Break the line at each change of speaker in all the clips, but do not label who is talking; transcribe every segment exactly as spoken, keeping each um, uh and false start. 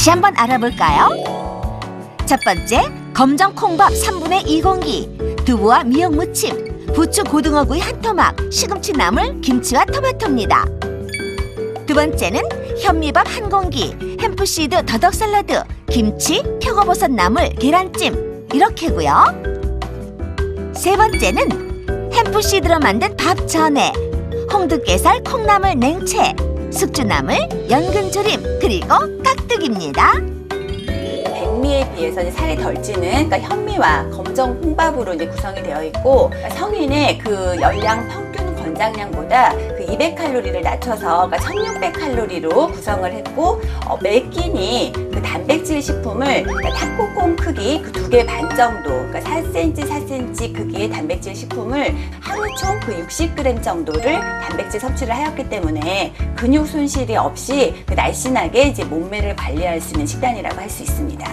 다시 한번 알아볼까요? 첫 번째, 검정 콩밥 삼분의 이 공기, 두부와 미역 무침, 부추 고등어구이 한 토막, 시금치 나물, 김치와 토마토입니다. 두 번째는 현미밥 한 공기, 햄프시드 더덕 샐러드, 김치, 표고버섯 나물, 계란찜 이렇게고요. 세 번째는 햄프시드로 만든 밥 전에 홍두깨살, 콩나물 냉채, 숙주나물, 연근조림, 그리고 깍두기입니다.
백미에 비해서 살이 덜 찌는 그러니까 현미와 검정 콩밥으로 이제 구성이 되어 있고, 성인의 그 열량 평균 권장량보다 그 이백 칼로리를 낮춰서 그러니까 천육백 칼로리로 구성을 했고, 어, 매 끼니 그 단백질 식품을 그러니까 탁구공 크기 그 두 개 반 정도, 그러니까 사 센티미터 사 센티미터 크기의 단백질 식품을 하루 총 그 육십 그램 정도를 단백질 섭취를 하였기 때문에 근육 손실이 없이 그 날씬하게 이제 몸매를 관리할 수 있는 식단이라고 할 수 있습니다.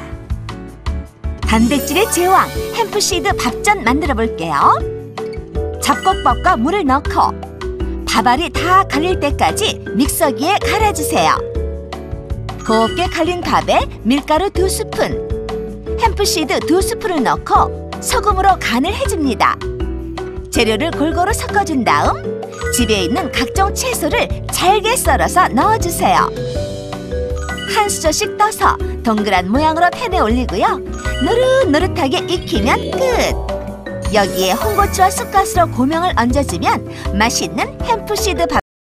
단백질의 제왕 햄프시드 밥전 만들어 볼게요. 잡곡밥과 물을 넣고 밥알이 다 갈릴 때까지 믹서기에 갈아주세요. 곱게 갈린 밥에 밀가루 두 스푼, 햄프시드 두 스푼을 넣고 소금으로 간을 해줍니다. 재료를 골고루 섞어준 다음 집에 있는 각종 채소를 잘게 썰어서 넣어주세요. 한 수저씩 떠서 동그란 모양으로 팬에 올리고요. 노릇노릇하게 익히면 끝! 여기에 홍고추와 쑥갓으로 고명을 얹어주면 맛있는 햄프시드 밥